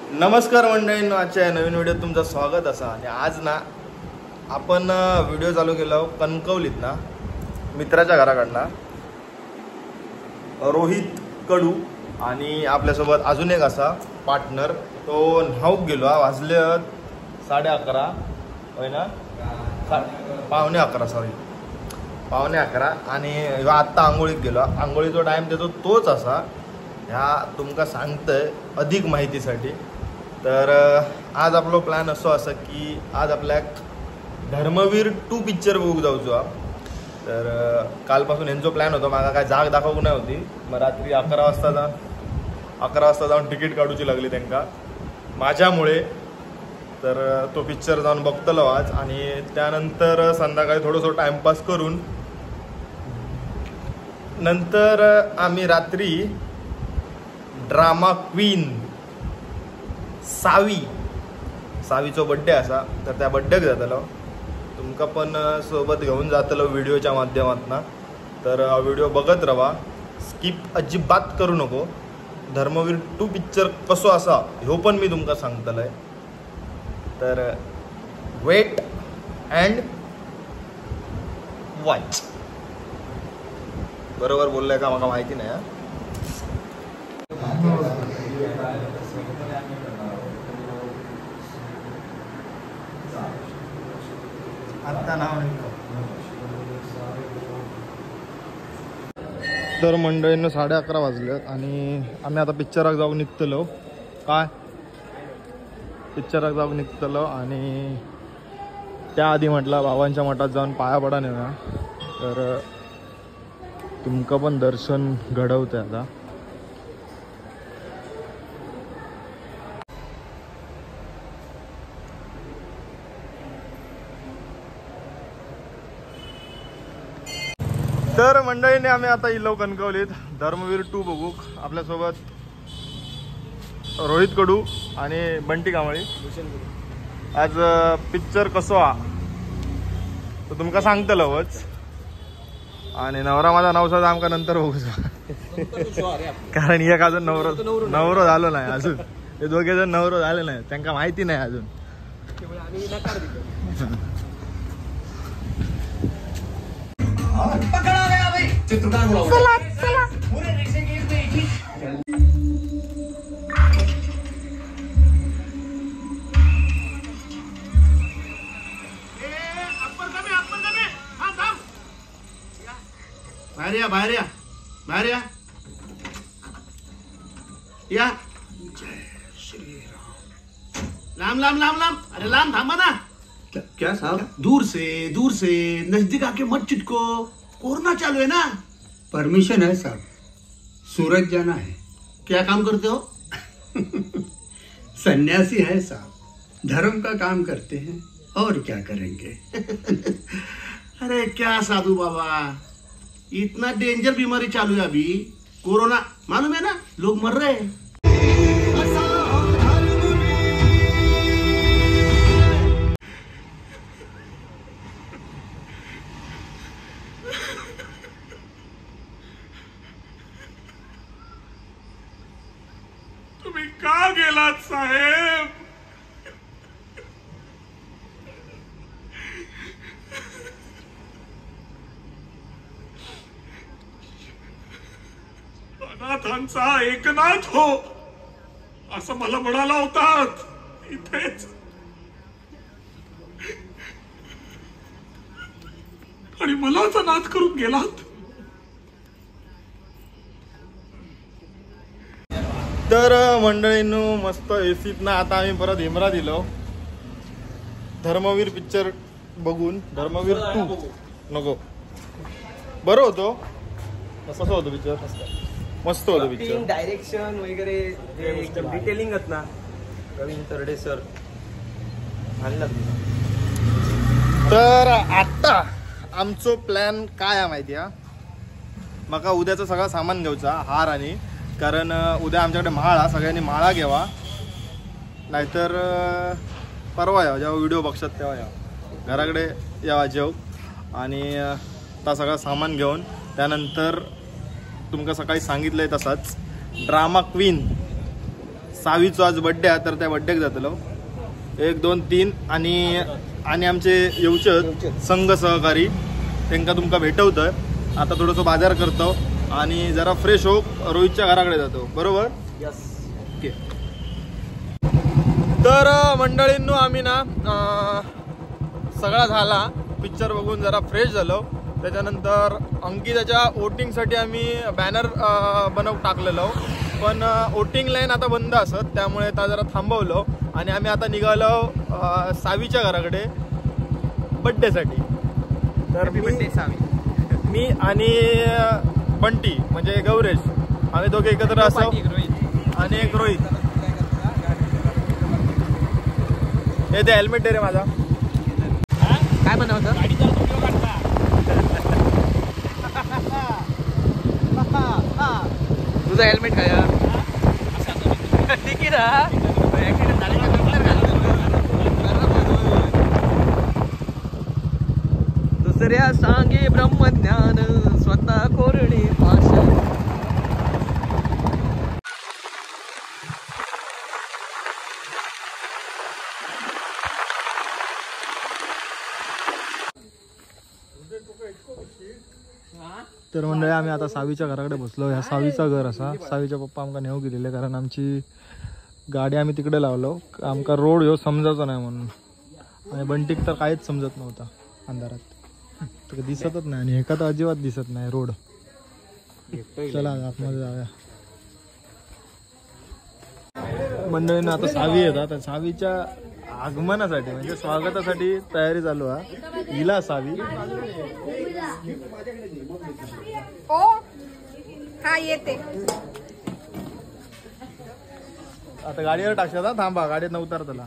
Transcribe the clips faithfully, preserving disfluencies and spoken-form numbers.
नमस्कार मंडळींनो, आजच्या नवीन व्हिडिओत तुमचं स्वागत असा. आणि आज ना आपण व्हिडिओ चालू केलो कणकवलीत ना मित्राच्या घराकडला रोहित कडू आणि आपल्यासोबत अजून एक असा पार्टनर. तो न्हाऊक गेलो. वाजले साडे अकरा होय ना, पावणे अकरा सॉरी पावणे अकरा आणि आत्ता आंघोळीत गेलो. आंघोळीचा टाईम देतो तोच असा. ह्या तुमका सांगतंय अधिक माहितीसाठी. तर आज आपला प्लॅन असो असा की आज आपल्याक धर्मवीर टू पिक्चर बघूक जाऊचो. तर कालपासून यांचो प्लॅन होता. मला काय जाग दाखवू नाही होती. मग रात्री अकरा वाजता जाऊन अकरा वाजता जाऊन तिकीट काढूची लागली त्यांना माझ्यामुळे. तर तो पिक्चर जाऊन बघतलो आज. आणि त्यानंतर संध्याकाळी थोडंसं टाइमपास करून नंतर आम्ही रात्री ड्रामा क्वीन सावी सावीचो बड्डे असा. तर त्या बड्डेक जातलो. तुमका पण सोबत घेऊन जातलो व्हिडिओच्या माध्यमातून. तर व्हिडिओ बघत राहा, स्किप अजिबात करू नको. धर्मवीर टू पिक्चर कसो असा ह्यो पण मी तुमका सांगतलोय. तर वेट अँड वॉच. बरोबर बोललाय का मला माहिती नाही. आता नाव तर मंडळींना साडे अकरा वाजलेत आणि आम्ही आता पिक्चराक जाऊन निघतलो. काय पिक्चराक जाऊन निघतलो आणि त्याआधी म्हटलं बाबांच्या मठात जाऊन पाया पडा नेऊया. तर तुमका पण दर्शन घडवते आता. तर मंडळीने आम्ही आता इलो कणकवलीत धर्मवीर टू बघू. आपल्यासोबत रोहित कडू आणि बंटी कांबळी. आज पिक्चर कसो हा तो तुमका सांगतलंच. आणि नवरा माझा नवसा आमका नंतर बघू. कारण एक अजून नवरो नवरो झालो नाही अजून. हे दोघे जण नवरो झाले नाही, त्यांना माहिती नाही अजून. बाहेर या बाहेर या बाहेर या या. जय श्री राम. लांब लांब लांब लांब. अरे लांब थांबा ना. क्या, क्या साहब? दूर से दूर से नजदीक आके मत चिटको. कोरोना चालू है ना. परमिशन है साहब, सूरत जाना है. क्या काम करते हो? सन्यासी है साहब, धर्म का काम करते हैं और क्या करेंगे. अरे क्या साधु बाबा, इतना डेंजर बीमारी चालू है अभी. कोरोना मालूम है ना, लोग मर रहे हैं. तुम्ही का गेलात साहेब? अनाथांचा एकनाथ हो असं मला म्हणाला होतात इथेच. आणि मलाच अनाथ करून गेलात. तर मंडळींनो मस्त एसीत ना आता आम्ही परत हेमरा दिलो धर्मवीर पिक्चर बघून. धर्मवीर टू नको बरं होतो. कसं होतं पिक्चर? मस्त होतं पिक्चर. डायरेक्शन वगैरे डिटेलिंग आहेत ना रवींद्र तरडे सर. तर आता आमचो प्लॅन काय आहे माहिती आहे? मका उद्याचं सगळं सामान घ्यायचा हार आणि. कारण उद्या आमच्याकडे माळा, सगळ्यांनी माळा घ्यावा. नाहीतर परवा यावं जेव्हा व्हिडिओ बघतात तेव्हा यावं घराकडे यावा जेव. आणि आता सगळं सामान घेऊन त्यानंतर तुमका सकाळी सांगितलंय तसाच ड्रामा क्वीन सावीचो आज बड्डे आहे तर त्या बड्डेक जातलो एक दोन तीन आणि आणि आमचे येवचे संघ सहकारी त्यांना तुमका भेटवतोय. आता थोडंसं बाजार करतो आणि जरा फ्रेश हो रोहितच्या घराकडे जातो. बरोबर? यस. ओके. तर मंडळींनो आम्ही ना सगळा झाला पिक्चर बघून जरा फ्रेश झालो. त्याच्यानंतर अंकिताच्या वोटिंगसाठी आम्ही बॅनर बनवून टाकलेलो पण वोटिंग लाईन आता बंद असत त्यामुळे त्या जरा थांबवलो आणि आम्ही आता निघालो सावीच्या घराकडे बड्डेसाठी. तर मी मी आणि बंटी म्हणजे गौरेश आम्ही दोघे एकत्र असो आणि एक रोहित. हे ते हेल्मेट दे रे माझा. काय बनवतं तुझं हेल्मेट काय ठीक आहे दुसऱ्या सांगे ब्रह्मज्ञान स्वतः कोरडे भाषा. तर मंडळी आम्ही आता सावीच्या घराकडे बसलो. ह्या सावीचा घर असा सावीच्या पप्पा आमका नेऊ गेलेले कारण आमची गाडी आम्ही तिकडे लावलो आमका रोड ह्यो समजायचा नाही म्हणून आणि बंटीक तर काहीच समजत नव्हता अंधारात तर दिसतच नाही आणि एका तर अजिबात दिसत नाही रोड. चला आतमध्ये जाऊया. मंडळीनं आता सावी येतात सावीच्या आगमनासाठी म्हणजे स्वागतासाठी तयारी चालू आहे. हिला सावी ओ हा येते आता गाडीवर टाकशात थांबा गाडीत उतार त्याला.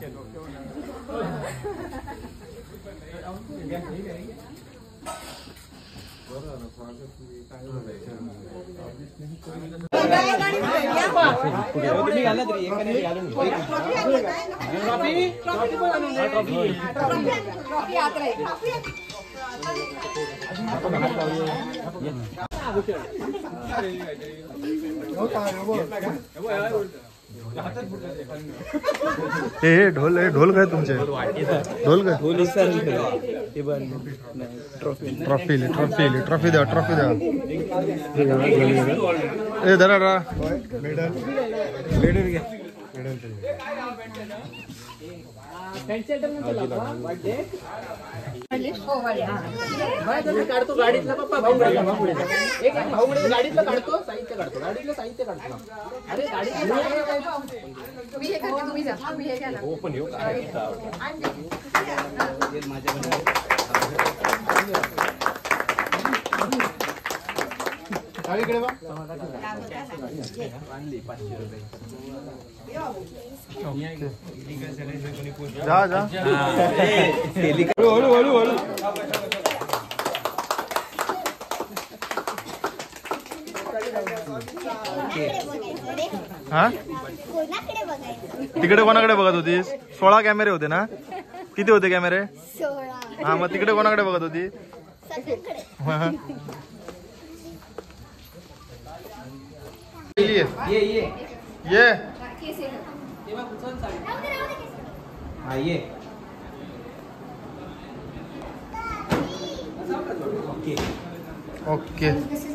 हे ढोल हे ढोल काय तुमचे ढोल काय ट्रॉफी ट्रॉफी ट्रॉफी द्या ट्रॉफी द्या ए धरा धरा मेडल मेडल घ्या काढतो गाडीतला पप्पा गाडीतलं काढतो साहित्य काढतो गाडीतलं साहित्य काढतो. अरे जा जा हळू हळू हळू. हा तिकडे कोणाकडे बघत होतीस? सोळा कॅमेरे होते ना? किती होते कॅमेरे? हा मग तिकडे कोणाकडे बघत होती? ये ये ये हा ये ओके ओके.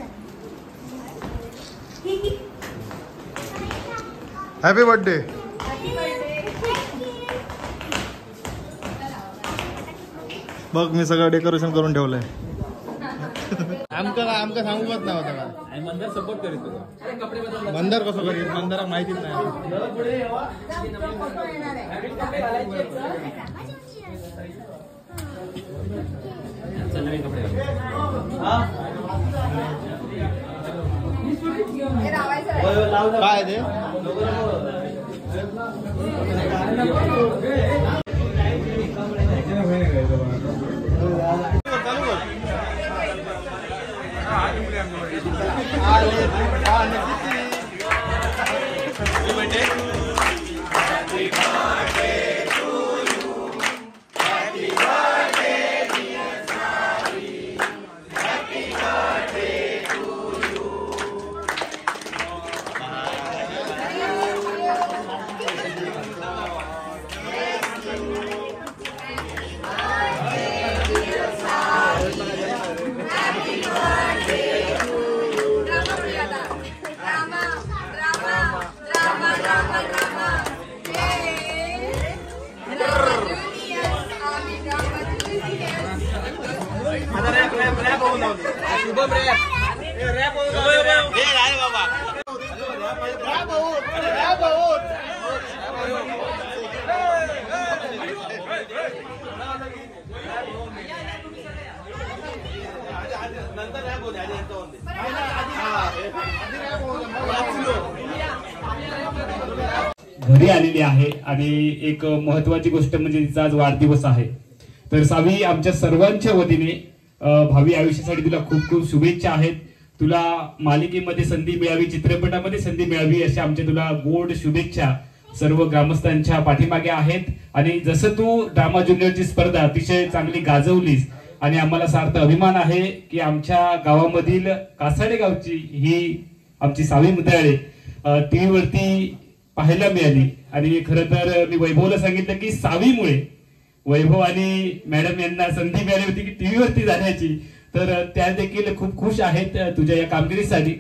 Happy birthday. बघ मी सगळं डेकोरेशन करून ठेवलंय. आमका आमका सांगूच नव्हता का मंदार सपोर्ट करीत मंदार कसं करीत मंदाराक माहितीच नाही. काय ते घरी आलेली आहे आणि एक महत्वाची गोष्ट म्हणजे तिचा आज वाढदिवस आहे. तर सावी, आमच्या सर्वांच्या वतीने भावी आयुष्यासाठी तुला खूप खूप शुभेच्छा आहेत. तुला मालिकेमध्ये संधी मिळावी, चित्रपटामध्ये संधी मिळावी अशा आमच्या तुला गोड शुभेच्छा सर्व ग्रामस्थांच्या पाठीमागे आहेत. आणि जसं तू ड्रामा ज्युनियरची स्पर्धा अतिशय चांगली गाजवलीस आणि आम्हाला सार्थ अभिमान आहे की आमच्या गावामधील कासाडे गावची ही आमची सावी मुंद्राळे टीव्ही वरती पाहायला मिळाली. आणि खरं तर मी वैभवला सांगितलं की सावीमुळे वैभव आणि मॅडम यांना संधी मिळाली होती की टीव्ही वरती जाण्याची. तर त्या देखील खूप खुश आहेत तुझ्या या कामगिरीसाठी.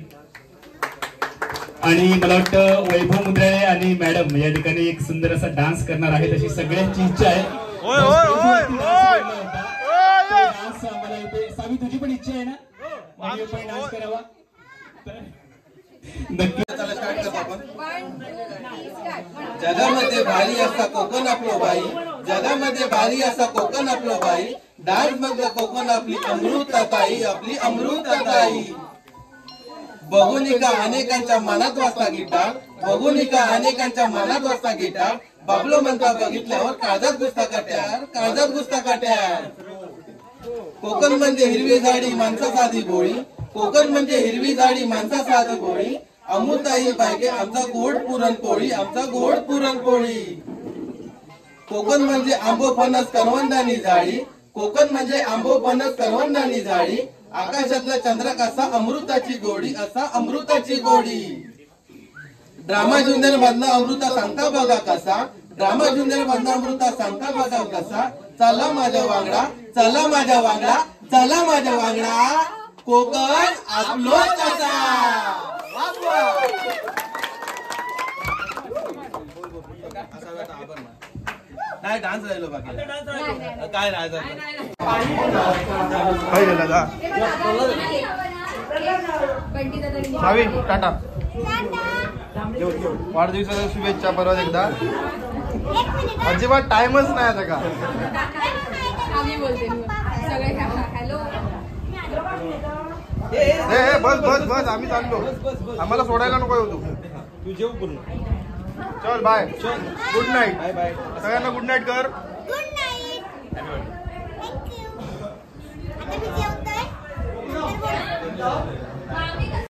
आणि मला वाटतं वैभव मुंद्राळे आणि मॅडम या ठिकाणी एक सुंदर असा डान्स करणार आहेत अशी सगळ्यांची इच्छा आहे. सावी, तुझी पण इच्छा आहे ना डान्स करावा? नक्की. जगामध्ये भारी असा कोकण आपलो बाई, जगामध्ये भारी असा कोकण आपलो बाई, डान्स मधलं कोकण आपली अमृताताई, आपली अमृताताई. बघून का अनेकांच्या मनात वाजता गिटार, बघून का अनेकांच्या मनात वाजता गिटार, बाबलो म्हणता बघितल्यावर काळजात घुसता काट्यार, काळजात घुसता काट्यार. कोकण म्हणजे हिरवी झाडी माणसा साधी गोळी, कोकण म्हणजे हिरवी झाडी माणसा साधी गोळी, अमृताई बायगे आमचा गोड पुरणपोळी, आमचा गोड पुरणपोळी. कोकण म्हणजे आंबो फणस करवंदानी झाडी, कोकण म्हणजे आंबो फणस करवंदानी झाडी, आकाशातला चंद्र कसा अमृताची गोडी, असा अमृताची गोडी. ड्रामा ज्युनियर मधला अमृता सांगता बघा कसा, ड्रामा ज्युनियर मधला अमृता सांगता बघा कसा. चला माझ्या वांगडा, चला माझ्या वांगडा, चला माझ्या वांगडा, कोकण आपलोच असा. नाही डान्स राहिलो बाकी काय राहायचं सावी, टाटा. वाढदिवसाच्या शुभेच्छा परत एकदा. अजिबात टाइमच नाही आता का? बस बस बस आम्ही चाललो, आम्हाला सोडायला नको होतो. तू जेव पूर्ण. चल बाय, गुड नाईट. सगळ्यांना गुड नाईट कर. Good night.